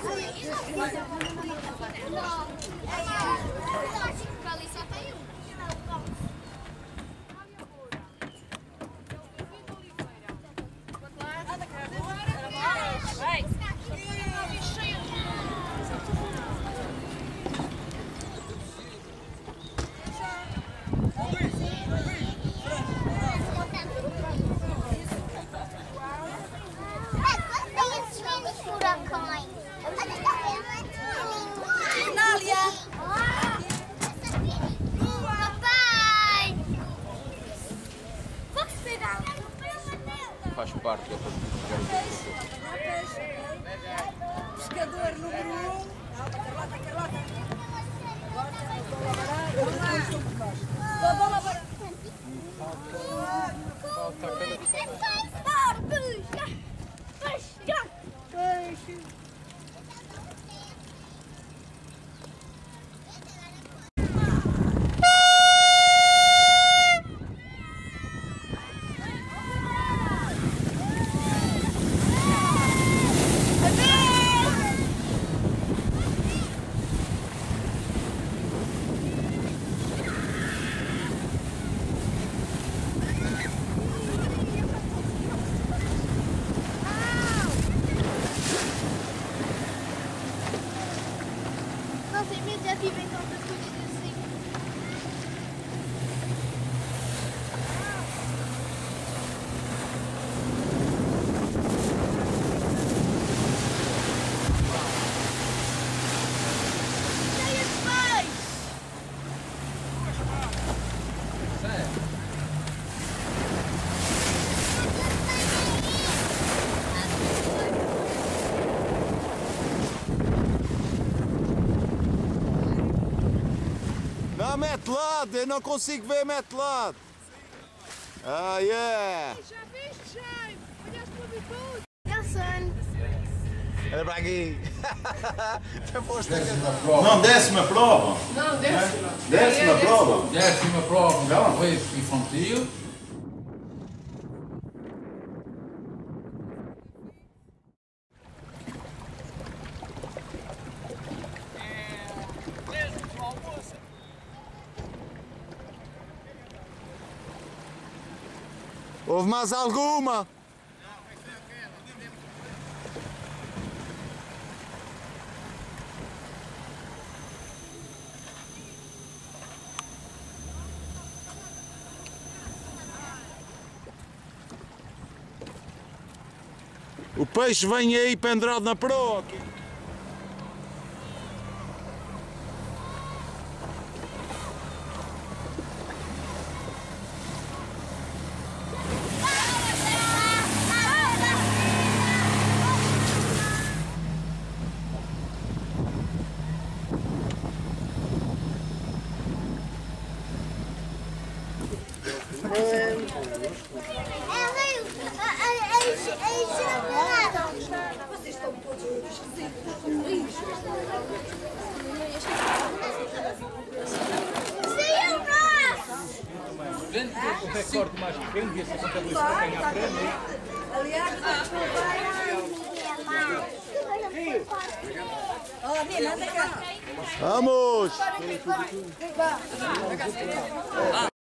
Ali só tem um. Faz parte da Pescador número 1. Carlota. Já tive então das coisas assim. Cheia de peixe! Não, mete lado, eu não consigo ver, mete lado. Ah, yeah! Já viste, Jaime? Olhaste para mim tudo. Nelson! Olha para aqui. Não, décima prova. Não, décima. Décima prova. Décima prova, não, foi infantil. Houve mais alguma? O peixe vem aí pendurado na proa. Vocês estão todos muito esquisitos. o recorde mais pequeno, devia ser contabilizado quem à frente. Aliás, oh, Nina, anda cá. Vamos!